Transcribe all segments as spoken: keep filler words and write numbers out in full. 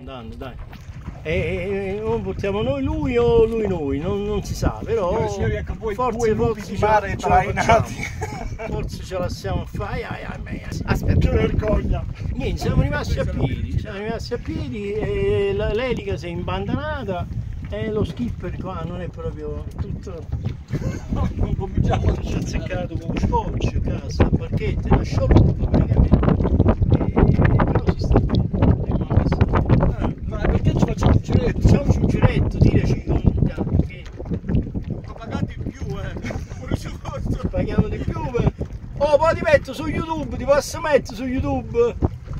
andando, dai. E, e non portiamo noi lui o lui noi, non, non si sa, però forse forse, forse, di mare trainati. Forse ce la stiamo a fare. Ai, ai, ai, ai. Aspetta, che vergogna! Niente, siamo rimasti a piedi, siamo rimasti a piedi e l'elica si è imbandanata e lo skipper qua non è proprio tutto. No, non cominciamo a azzeccato con scotch, casa, barchette, la scioluppa praticamente. Però si sta bene. Ma perché ci facciamo un giretto? Facciamo un giretto, tiraci con un cambio che ho pagato di più, eh! Pure su questo! Paghiamo di più, eh. Oh, poi ti metto su YouTube, ti posso mettere su YouTube?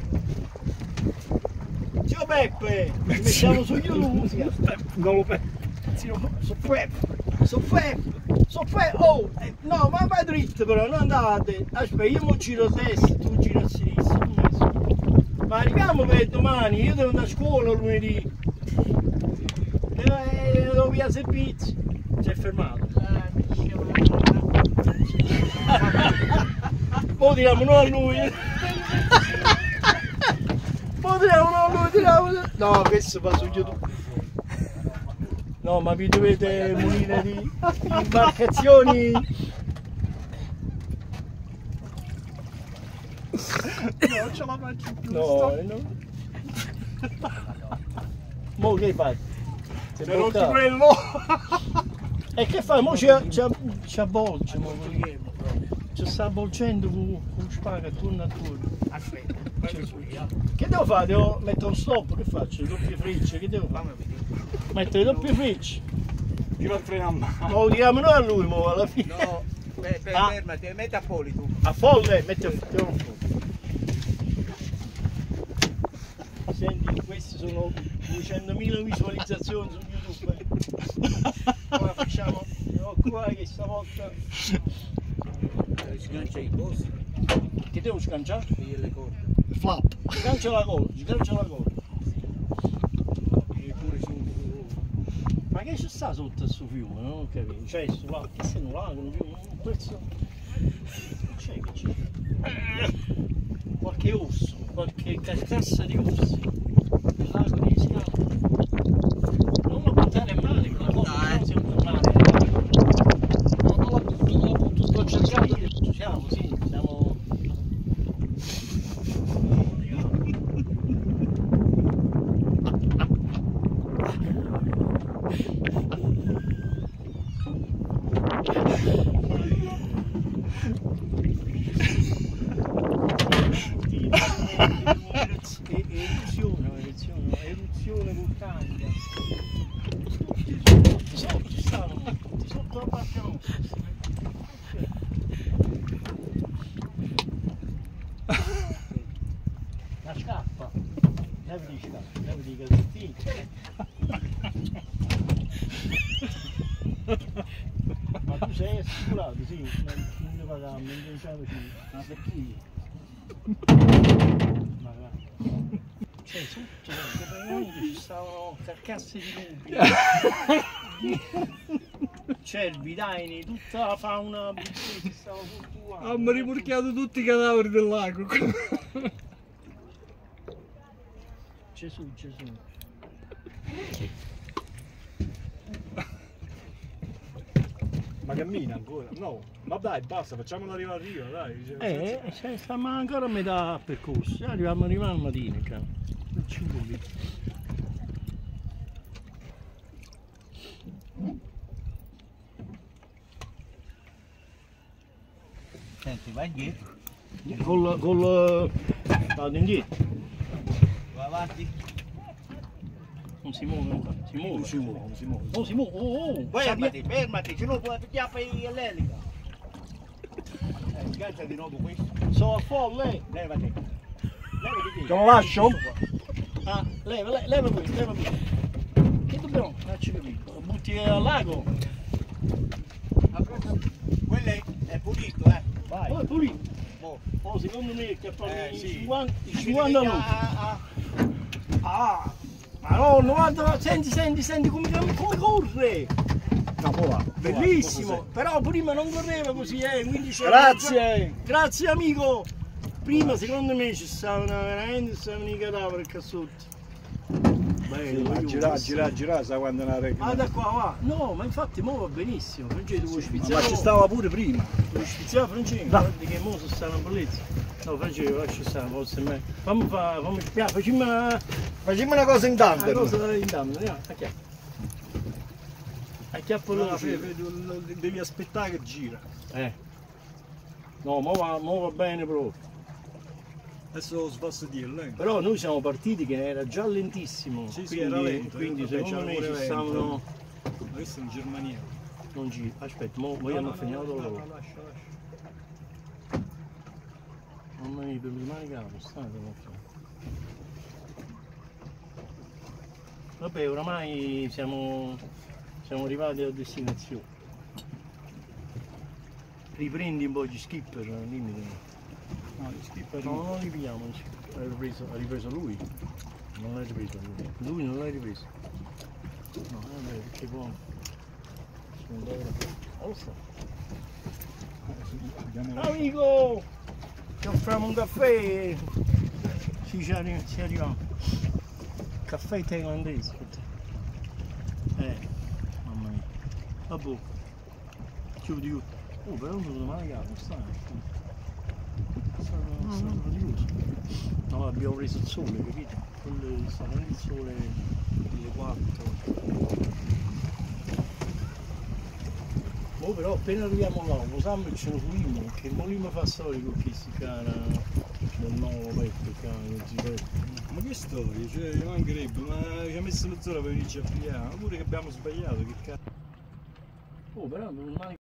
Zio Peppe, ti mettiamo su YouTube. Non lo penso. Zio, so Peppe, so Peppe, so Peppe, oh, eh, no, ma vai dritto però, non andate. Aspetta, io mo giro a destra, tu giro a sinistra. Ma arriviamo per domani, io devo andare a scuola lunedì. E eh, devo via servizi. Si è fermato. Poi tiriamo noi a lui. Poi tiriamo noi a lui, tiriamo. No, questo va su YouTube. No, ma vi dovete munire di imbarcazioni. Non ce la faccio più. No, no. Mo che fai? Se non ti quello! E che fai? Mo ci, ci, ci avvolge, mo ci sta avvolgendo con, con spaga attorno attorno. Aspetta, che devo fare? Devo mettere un stop? Che faccio? Le doppie frecce? Che devo fare? Mettere le doppie frecce? Tiro il freno a mano. Lo tiriamo noi a lui, mo alla fine. No, per, per, Ah. fermati, metti a poli tu. A folle? Metti a folle. Senti, queste sono duecentomila visualizzazioni su YouTube. Ora facciamo, devo occupare che stavolta. Sgancia i cosi Che devo sganciare? e le corde. Flap. Sgancia la coda, sgancia la coda. E pure su. Ma che ci sta sotto questo fiume? Non ho capito. Cioè, sto lago, che sei un lago, un fiume, un pezzo. Che c'è, che c'è? Qualche orso, qualche carcassa di orsi. Il lago di Scala. Non lo buttare male, quella cosa, no, si è un male. No, non la butto, non la butto, sto cercando che ci siamo, sì, siamo. Eruzione, eruzione, eruzione vulcanica. Sotto ci stanno, sotto la barca nostra. La scappa, levi di scappa, levi di cassettini. Ma tu sei assicurato, sì, non ne pagavamo, non diciamoci, ma per chi? Ma va. Cioè sotto praticamente ci stavano carcasse di lupi, cervi, daini, tutta la fauna che stava fluttuando. Hanno rimorchiato tutti i cadaveri del lago. Gesù, Gesù. Ma cammina ancora? No, ma dai, basta, facciamolo arrivare a riva, dai. Cioè, Eh, eh, stiamo ancora a metà percorso, arriviamo, arriviamo al mattino, caro. cinque lì. Senti, vai indietro. Col, col... vado indietro. Vai avanti. Non si muove, non si muove. Non si muove, non si muove. Oh, si muove, oh, oh. Fermati, fermati, se no puoi pigliare l'elica. Eh, sgancia di nuovo questo. Sono a folle. Levati. Levati. Te lo lascio? Ah, leva, leva, leva questo, leva questo. Che dobbiamo? Facci capire. Lo butti al lago. Quello è, è pulito, eh. Vai. Oh, è pulito. Mo. Oh, secondo me che fa Eh, i sì. cinquanta, i Ci cinquanta vedi minuti. a- a- Ah, ma no, novanta, senti, senti, senti come, come corre. Capola. Bellissimo, però prima non correva così, eh, quindi c'era. Grazie. Grazie amico. Prima secondo me ci stavano veramente stavano i cadaveri qua sotto. eh, Sì, ma io- girare, girare, girare, sa quando una regola. Ah, da qua va. No, ma infatti mo va benissimo, Francesco, devo Ma spizzare. ci stava pure prima. Devo spizzare Francesco, guardi che mo si sta una bellezza. No, Francesco, lascia stare, forse è meglio. Fammi fa, fammi spiare, facciamo una, Facciamo una cosa in una tandem. cosa in dammo, andiamo, acchiappo. Acchiappo No, lo Fede, devi aspettare che gira. Eh. No, mo va, mo va bene proprio. Adesso lo posso dirlo, eh. Però noi siamo partiti che era già lentissimo. Sì, sì, quindi, era lento, quindi vabbè, secondo c'era me pure ci vento. stavano. Questo è un germaniano. Non ci. Aspetta, mo vogliamo finire no, loro. no, lascia, lascia. Mamma mia, per le mani capo, state Vabbè, oramai siamo, siamo arrivati a destinazione. Riprendi un po' gli skipper, dimmi. No, gli skipper No, non li pigliamo, ha ripreso, ha ripreso lui. Non l'hai ripreso lui. Lui non l'hai ripreso. No, vabbè, perché poi. Sono davvero. Abbiamo Amico! Ci offriamo un caffè! Sì, ci arri- ci arriviamo. Caffè thailandese. Eh, mamma mia. Vabbè. Chiudi io. Oh, però non sono mai caro, stai. È stato, è stato faticoso. No, abbiamo preso il sole, capito? Quello è stato il sole alle quattro. Oh, però appena arriviamo là, lo sanno e ce lo fuimo, perché non li mi fa storia con chi si cara del nuovo petto, cane, giretto. Ma che storia? Cioè, ci mancherebbe, ma ci ha messo mezz'ora per venirci a pigliare, pure che abbiamo sbagliato, che cazzo. Oh, però non